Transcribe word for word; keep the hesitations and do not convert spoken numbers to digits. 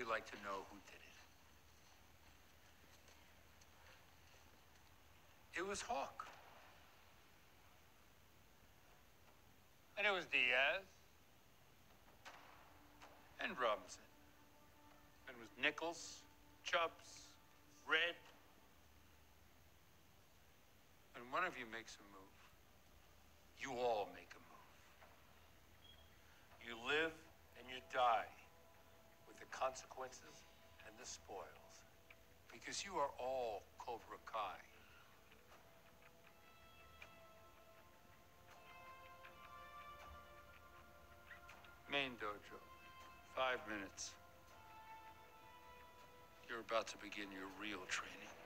like to know who did it. It was Hawk. And it was Diaz. And Robinson. And it was Nichols, Chubbs, Red. When one of you makes a move, you all make a move. You live and you die with the consequences and the spoils. Because you are all Cobra Kai. Main dojo, five minutes. You're about to begin your real training.